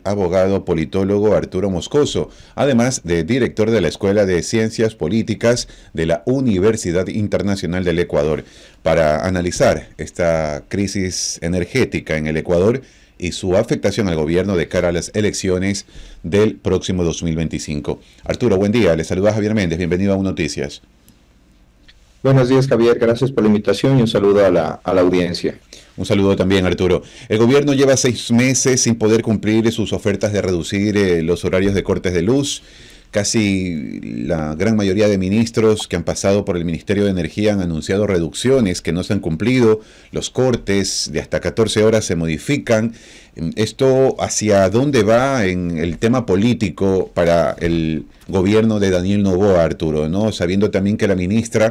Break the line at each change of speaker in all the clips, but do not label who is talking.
abogado politólogo Arturo Moscoso, además de director de la Escuela de Ciencias Políticas de la Universidad Internacional del Ecuador, para analizar esta crisis energética en el Ecuador y su afectación al gobierno de cara a las elecciones del próximo 2025. Arturo, buen día. Le saluda Javier Méndez. Bienvenido a Un Noticias.
Buenos días, Javier. Gracias por la invitación y un saludo a la audiencia.
Un saludo también, Arturo. El gobierno lleva 6 meses sin poder cumplir sus ofertas de reducir los horarios de cortes de luz. Casi la gran mayoría de ministros que han pasado por el Ministerio de Energía han anunciado reducciones que no se han cumplido. Los cortes de hasta 14 horas se modifican. ¿Esto hacia dónde va en el tema político para el gobierno de Daniel Noboa, Arturo, ¿no? Sabiendo también que la ministra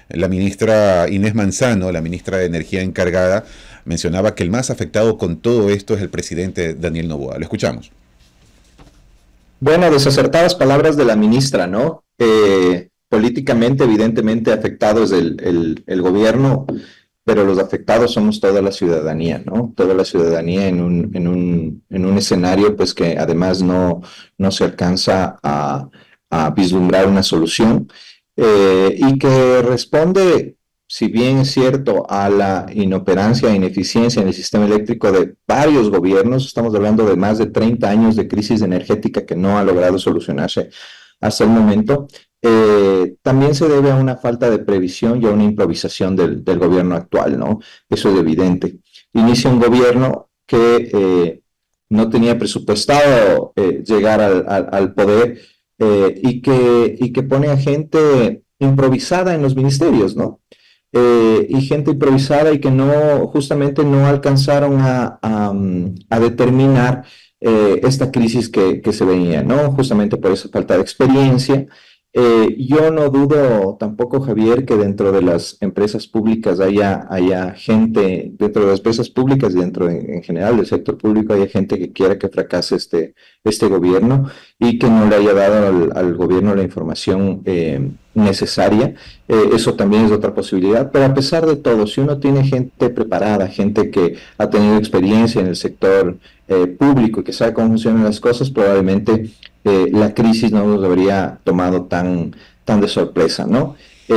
Inés Manzano, la ministra de Energía encargada, mencionaba que el más afectado con todo esto es el presidente Daniel Noboa. Lo escuchamos.
Bueno, desacertadas palabras de la ministra, ¿no? Políticamente, evidentemente, afectado es el gobierno, pero los afectados somos toda la ciudadanía, ¿no? Toda la ciudadanía en un escenario, pues, que además no se alcanza a vislumbrar una solución, y que responde, si bien es cierto, a la inoperancia e ineficiencia en el sistema eléctrico de varios gobiernos. Estamos hablando de más de 30 años de crisis energética que no ha logrado solucionarse hasta el momento. También se debe a una falta de previsión y a una improvisación del gobierno actual, ¿no? Eso es evidente. Inicia un gobierno que no tenía presupuestado llegar al poder, y que pone a gente improvisada en los ministerios, ¿no? Y gente improvisada y que justamente no alcanzaron a determinar esta crisis que se venía, ¿no? Justamente por esa falta de experiencia. Yo no dudo tampoco, Javier, que dentro de las empresas públicas haya gente, dentro de las empresas públicas y dentro en general del sector público, haya gente que quiera que fracase este gobierno y que no le haya dado al gobierno la información necesaria. Eso también es otra posibilidad, pero a pesar de todo, si uno tiene gente preparada, gente que ha tenido experiencia en el sector público y que sabe cómo funcionan las cosas, probablemente la crisis no nos habría tomado tan de sorpresa, ¿no?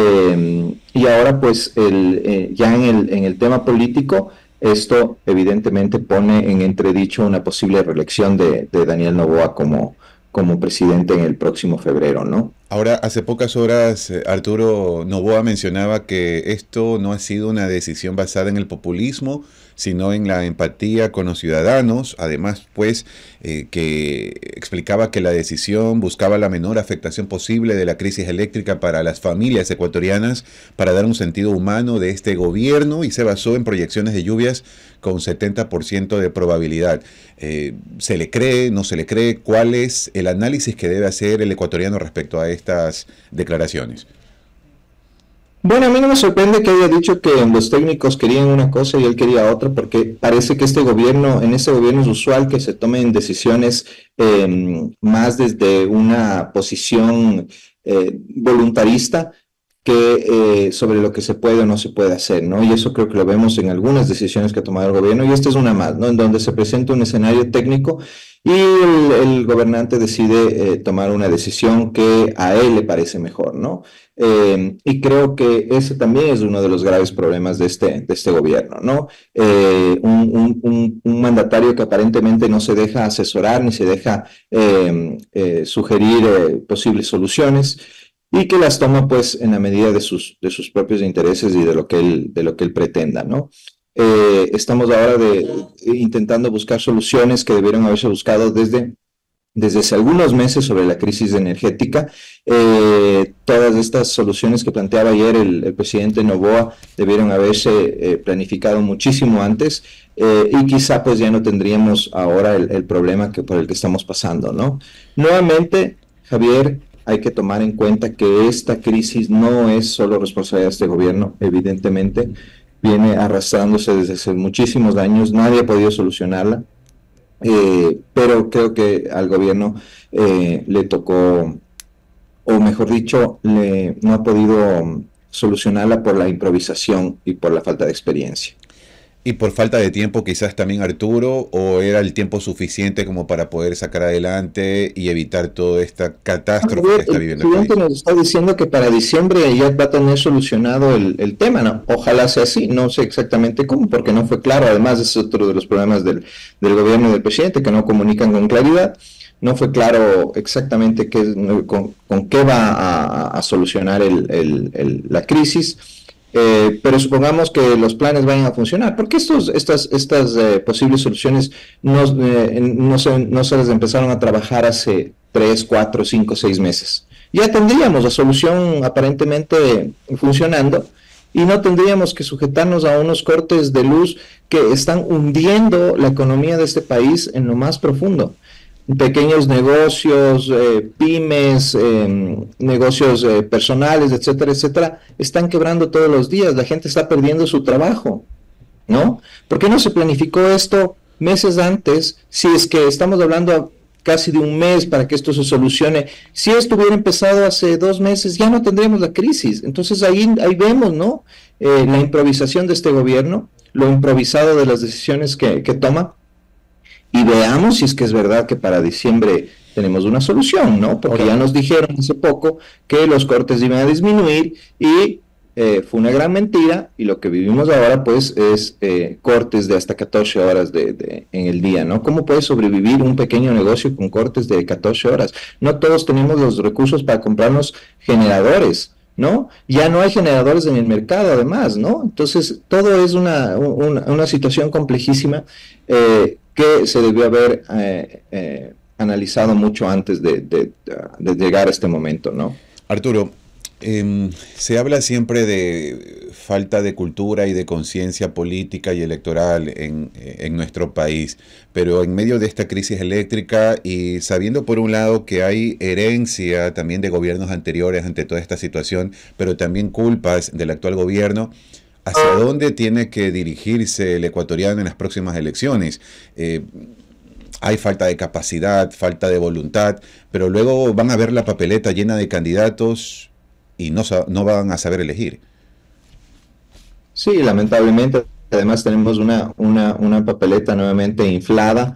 Y ahora, pues, ya en el tema político, esto evidentemente pone en entredicho una posible reelección de Daniel Noboa como presidente en el próximo febrero, ¿no?
Ahora, hace pocas horas, Arturo Noboa mencionaba que esto no ha sido una decisión basada en el populismo, sino en la empatía con los ciudadanos. Además, pues, que explicaba que la decisión buscaba la menor afectación posible de la crisis eléctrica para las familias ecuatorianas, para dar un sentido humano de este gobierno, y se basó en proyecciones de lluvias con 70% de probabilidad. ¿Se le cree, no se le cree? ¿Cuál es el análisis que debe hacer el ecuatoriano respecto a estas declaraciones?
Bueno, a mí no me sorprende que haya dicho que los técnicos querían una cosa y él quería otra, porque parece que en este gobierno es usual que se tomen decisiones más desde una posición voluntarista que sobre lo que se puede o no se puede hacer, ¿no? Y eso creo que lo vemos en algunas decisiones que ha tomado el gobierno, y esta es una más, ¿no? En donde se presenta un escenario técnico y el gobernante decide tomar una decisión que a él le parece mejor, ¿no? Y creo que ese también es uno de los graves problemas de este gobierno, ¿no? Un mandatario que aparentemente no se deja asesorar ni se deja sugerir posibles soluciones, y que las toma, pues, en la medida de sus propios intereses y de lo que él pretenda, ¿no? Estamos ahora intentando buscar soluciones que debieron haberse buscado desde hace algunos meses sobre la crisis energética. Todas estas soluciones que planteaba ayer el presidente Noboa debieron haberse planificado muchísimo antes, y quizá pues ya no tendríamos ahora el problema por el que estamos pasando, ¿no? Nuevamente, Javier, hay que tomar en cuenta que esta crisis no es solo responsabilidad de este gobierno. Evidentemente viene arrastrándose desde hace muchísimos años, nadie ha podido solucionarla, pero creo que al gobierno le tocó, o mejor dicho, no ha podido solucionarla por la improvisación y por la falta de experiencia.
¿Y por falta de tiempo quizás también Arturo, o era el tiempo suficiente como para poder sacar adelante y evitar toda esta catástrofe que está
El
viviendo el
presidente
país?
nos está diciendo que para diciembre ya va a tener solucionado el tema, ¿no? Ojalá sea así, no sé exactamente cómo, porque no fue claro. Además, es otro de los problemas del gobierno y del presidente, que no comunican con claridad. No fue claro exactamente con qué va a solucionar la crisis. Pero supongamos que los planes vayan a funcionar, porque estas posibles soluciones no se las empezaron a trabajar hace 3, 4, 5, 6 meses. Ya tendríamos la solución aparentemente funcionando y no tendríamos que sujetarnos a unos cortes de luz que están hundiendo la economía de este país en lo más profundo. Pequeños negocios, pymes, negocios personales, etcétera, etcétera, están quebrando todos los días. La gente está perdiendo su trabajo, ¿no? ¿Por qué no se planificó esto meses antes? Si es que estamos hablando casi de un mes para que esto se solucione. Si esto hubiera empezado hace 2 meses, ya no tendríamos la crisis. Entonces ahí vemos, ¿no? La improvisación de este gobierno, lo improvisado de las decisiones que toma, y veamos si es que es verdad que para diciembre tenemos una solución, ¿no? Porque
Ahora,
ya nos dijeron hace poco que los cortes iban a disminuir y fue una gran mentira, y lo que vivimos ahora pues es cortes de hasta 14 horas en el día, ¿no? ¿Cómo puede sobrevivir un pequeño negocio con cortes de 14 horas? No todos tenemos los recursos para comprarnos generadores, ¿no? Ya no hay generadores en el mercado, además, ¿no? Entonces, todo es una situación complejísima que se debió haber analizado mucho antes de llegar a este momento, ¿no?
Arturo, se habla siempre de falta de cultura y de conciencia política y electoral en nuestro país, pero en medio de esta crisis eléctrica y sabiendo por un lado que hay herencia también de gobiernos anteriores ante toda esta situación, pero también culpas del actual gobierno, ¿hacia dónde tiene que dirigirse el ecuatoriano en las próximas elecciones? Hay falta de capacidad, falta de voluntad, pero luego van a ver la papeleta llena de candidatos y no van a saber elegir.
Sí, lamentablemente, además tenemos una papeleta nuevamente inflada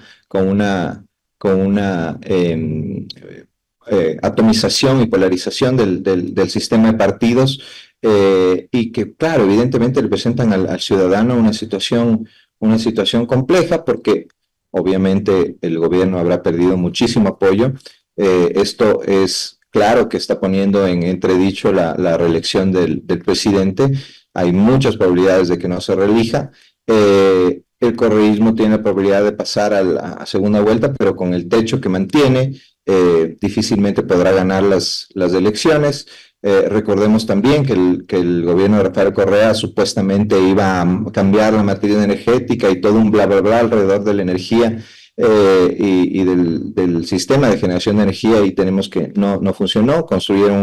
con una atomización y polarización del sistema de partidos, y que, claro, evidentemente representan al ciudadano una situación compleja, porque obviamente el gobierno habrá perdido muchísimo apoyo. Esto es claro que está poniendo en entredicho la reelección del presidente. Hay muchas probabilidades de que no se reelija. El correísmo tiene la probabilidad de pasar a segunda vuelta, pero con el techo que mantiene, difícilmente podrá ganar las elecciones. Recordemos también que el gobierno de Rafael Correa supuestamente iba a cambiar la matriz energética y todo un bla, bla, bla alrededor de la energía, y del sistema de generación de energía, y tenemos que no funcionó. Construyeron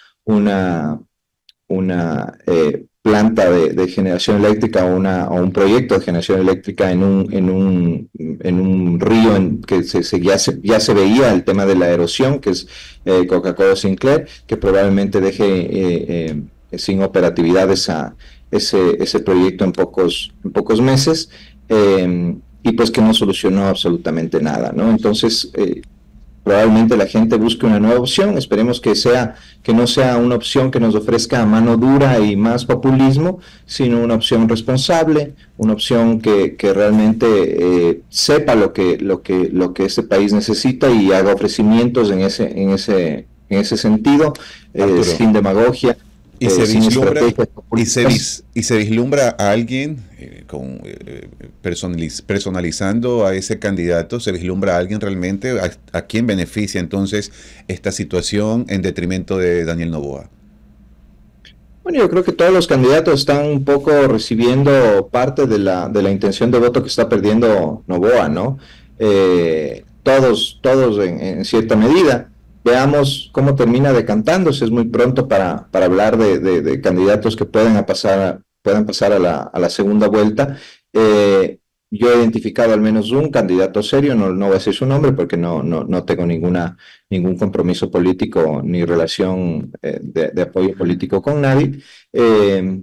una planta de generación eléctrica, o un proyecto de generación eléctrica en un río que ya se veía el tema de la erosión, que es Coca-Cola Sinclair, que probablemente deje sin operatividad ese proyecto en pocos meses, y pues que no solucionó absolutamente nada, ¿no? Entonces, probablemente la gente busque una nueva opción. Esperemos que no sea una opción que nos ofrezca mano dura y más populismo, sino una opción responsable, una opción que realmente sepa lo que este país necesita, y haga ofrecimientos en ese sentido,
Arturo,
sin demagogia,
¿y se
sin
vislumbra,
estrategias populistas.
y se vislumbra a alguien personalizando a ese candidato? ¿Se vislumbra a alguien realmente? A quién beneficia entonces esta situación en detrimento de Daniel Noboa?
Bueno, yo creo que todos los candidatos están un poco recibiendo parte de la intención de voto que está perdiendo Noboa, ¿no? Todos en cierta medida. Veamos cómo termina decantándose. Es muy pronto para hablar de candidatos que puedan pasar a la segunda vuelta. Yo he identificado al menos un candidato serio. No voy a decir su nombre porque no tengo ningún compromiso político ni relación de apoyo político con nadie,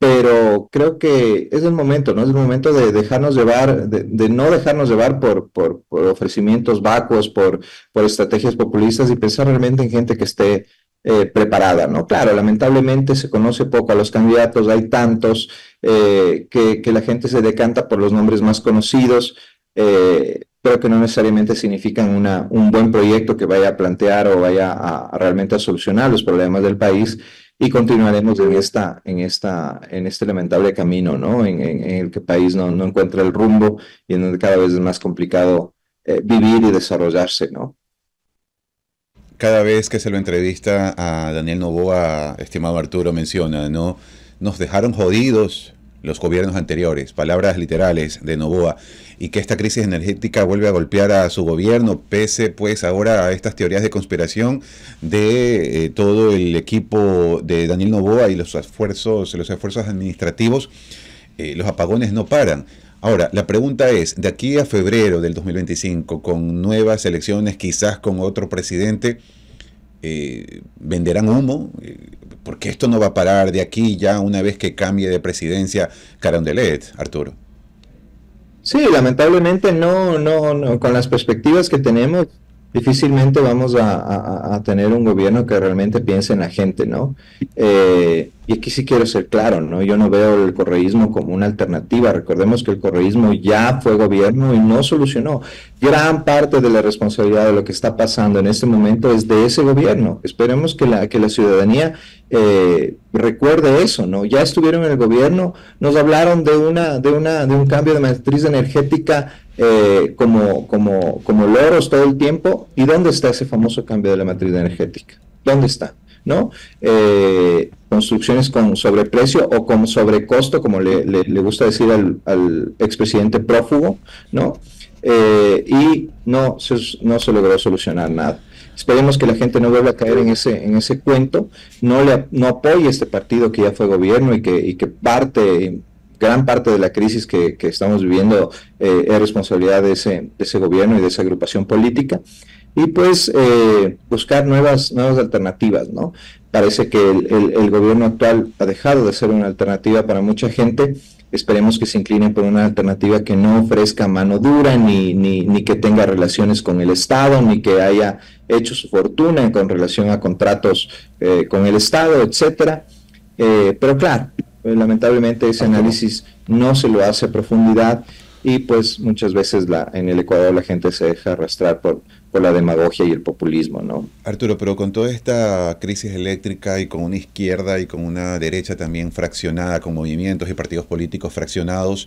pero creo que es el momento, ¿no? Es el momento de dejarnos llevar, de no dejarnos llevar por ofrecimientos vacuos, por estrategias populistas y pensar realmente en gente que esté preparada, ¿no? Claro, lamentablemente se conoce poco a los candidatos, hay tantos que la gente se decanta por los nombres más conocidos, pero que no necesariamente significan un buen proyecto que vaya a plantear o vaya a realmente a solucionar los problemas del país y continuaremos en este lamentable camino, ¿no? En el que el país no encuentra el rumbo y en donde cada vez es más complicado vivir y desarrollarse, ¿no?
Cada vez que se lo entrevista a Daniel Noboa, estimado Arturo, menciona, ¿no? Nos dejaron jodidos los gobiernos anteriores, palabras literales de Noboa, y que esta crisis energética vuelve a golpear a su gobierno, pese pues ahora a estas teorías de conspiración de todo el equipo de Daniel Noboa y los esfuerzos administrativos, los apagones no paran. Ahora, la pregunta es, de aquí a febrero del 2025, con nuevas elecciones, quizás con otro presidente, ¿venderán humo? Porque esto no va a parar de aquí ya una vez que cambie de presidencia Carondelet, Arturo.
Sí, lamentablemente no, con las perspectivas que tenemos, difícilmente vamos a tener un gobierno que realmente piense en la gente, ¿no? Y aquí sí quiero ser claro, ¿no? Yo no veo el correísmo como una alternativa. Recordemos que el correísmo ya fue gobierno y no solucionó. Gran parte de la responsabilidad de lo que está pasando en este momento es de ese gobierno. Esperemos que la ciudadanía recuerde eso, ¿no? Ya estuvieron en el gobierno, nos hablaron de un cambio de matriz energética como loros todo el tiempo. ¿Y dónde está ese famoso cambio de la matriz energética? ¿Dónde está? ¿No? Construcciones con sobreprecio o con sobrecosto, como le gusta decir al expresidente prófugo, ¿no? Y no se logró solucionar nada. Esperemos que la gente no vuelva a caer en ese cuento, no apoye este partido que ya fue gobierno y que gran parte de la crisis que estamos viviendo es responsabilidad de ese gobierno y de esa agrupación política. Y pues buscar nuevas alternativas, ¿no? Parece que el gobierno actual ha dejado de ser una alternativa para mucha gente. Esperemos que se inclinen por una alternativa que no ofrezca mano dura, ni que tenga relaciones con el Estado, ni que haya hecho su fortuna con relación a contratos con el Estado, etcétera. Pero claro, lamentablemente ese análisis no se lo hace a profundidad y pues muchas veces en el Ecuador la gente se deja arrastrar por la demagogia y el populismo, ¿no?
Arturo, pero con toda esta crisis eléctrica y con una izquierda y con una derecha también fraccionada, con movimientos y partidos políticos fraccionados,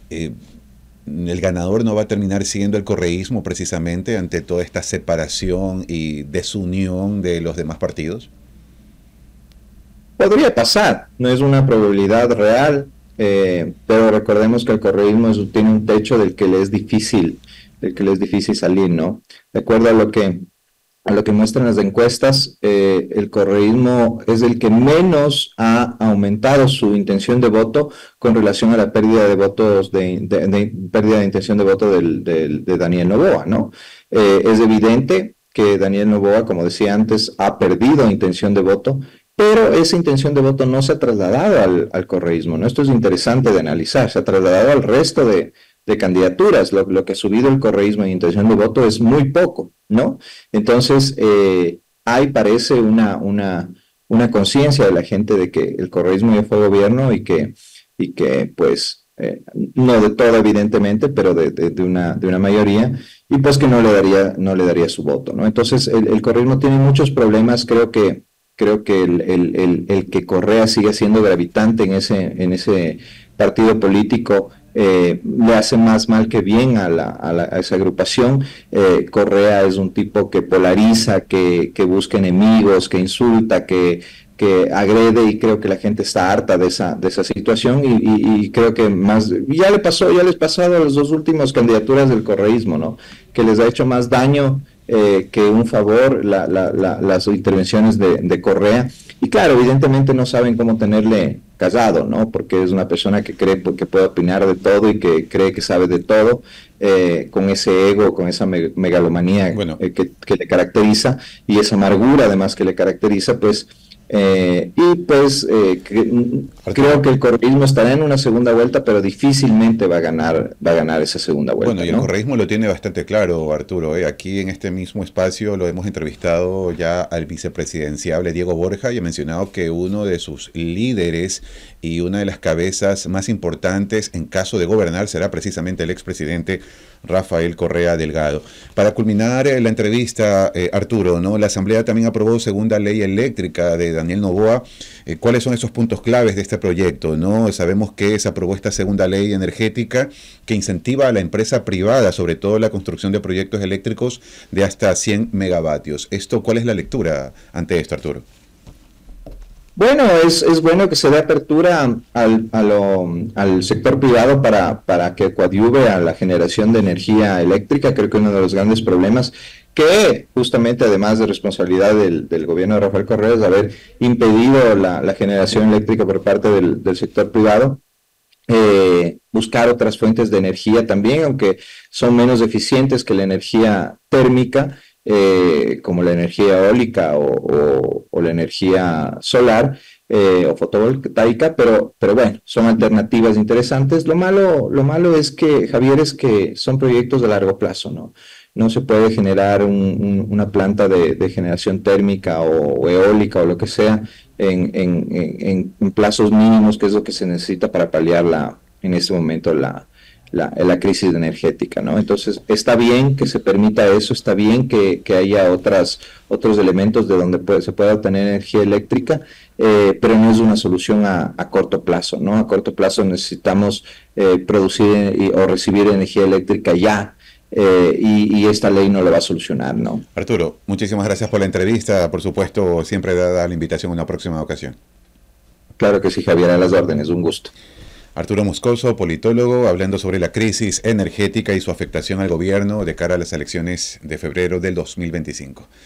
¿el ganador no va a terminar siendo el correísmo precisamente ante toda esta separación y desunión de los demás partidos?
Podría pasar, no es una probabilidad real, pero recordemos que el correísmo tiene un techo del que le es difícil salir, ¿no? De acuerdo a lo que muestran las encuestas, el correísmo es el que menos ha aumentado su intención de voto con relación a la pérdida de votos, pérdida de intención de voto de Daniel Noboa, ¿no? Es evidente que Daniel Noboa, como decía antes, ha perdido intención de voto, pero esa intención de voto no se ha trasladado al correísmo, ¿no? Esto es interesante de analizar, se ha trasladado al resto de candidaturas. Lo que ha subido el correísmo en intención de voto es muy poco, ¿no? Entonces, parece una conciencia de la gente de que el correísmo ya fue gobierno y que pues, no de todo evidentemente, pero de una mayoría, y pues que no le daría su voto, ¿no? Entonces, el correísmo tiene muchos problemas. Creo que el que Correa siga siendo gravitante en ese partido político le hace más mal que bien a esa agrupación. Correa es un tipo que polariza, que busca enemigos, que insulta, que agrede, y creo que la gente está harta de esa situación y creo que ya les pasó a las dos últimas candidaturas del correísmo, ¿no? Que les ha hecho más daño que un favor las intervenciones de Correa. Y claro, evidentemente no saben cómo tenerle callado, ¿no? Porque es una persona que cree que puede opinar de todo y que cree que sabe de todo, con ese ego, con esa megalomanía que le caracteriza y esa amargura además que le caracteriza, pues Y pues creo
Arturo.
que el correísmo estará en una segunda vuelta, pero difícilmente va a ganar esa segunda
Bueno,
vuelta,
y el
¿no?
correísmo lo tiene bastante claro, Arturo. Aquí en este mismo espacio lo hemos entrevistado ya al vicepresidenciable Diego Borja y ha mencionado que uno de sus líderes y una de las cabezas más importantes en caso de gobernar será precisamente el expresidente Rafael Correa Delgado. Para culminar la entrevista, Arturo, ¿no? La Asamblea también aprobó segunda ley eléctrica de Daniel Noboa. ¿Cuáles son esos puntos claves de este proyecto? ¿No? Sabemos que se aprobó esta segunda ley energética que incentiva a la empresa privada, sobre todo la construcción de proyectos eléctricos de hasta 100 megavatios. ¿Cuál es la lectura ante esto, Arturo?
Bueno, es bueno que se dé apertura al sector privado para que coadyuve a la generación de energía eléctrica. Creo que uno de los grandes problemas que justamente además de responsabilidad del gobierno de Rafael Correa es haber impedido la generación eléctrica por parte del sector privado. Buscar otras fuentes de energía también, aunque son menos eficientes que la energía térmica, como la energía eólica o la energía solar o fotovoltaica, pero bueno, son alternativas interesantes. Lo malo es que, Javier, es que son proyectos de largo plazo, ¿no? No se puede generar una planta de generación térmica o eólica o lo que sea en plazos mínimos, que es lo que se necesita para paliar en este momento la crisis energética, ¿no? Entonces, está bien que se permita eso, está bien que haya otros elementos de donde se pueda obtener energía eléctrica, pero no es una solución a corto plazo, ¿no? A corto plazo necesitamos producir o recibir energía eléctrica ya. Y esta ley no lo va a solucionar, ¿no?
Arturo, muchísimas gracias por la entrevista. Por supuesto, siempre dada la invitación en una próxima ocasión.
Claro que sí, Javier, a las órdenes, un gusto.
Arturo Moscoso, politólogo, hablando sobre la crisis energética y su afectación al gobierno de cara a las elecciones de febrero del 2025.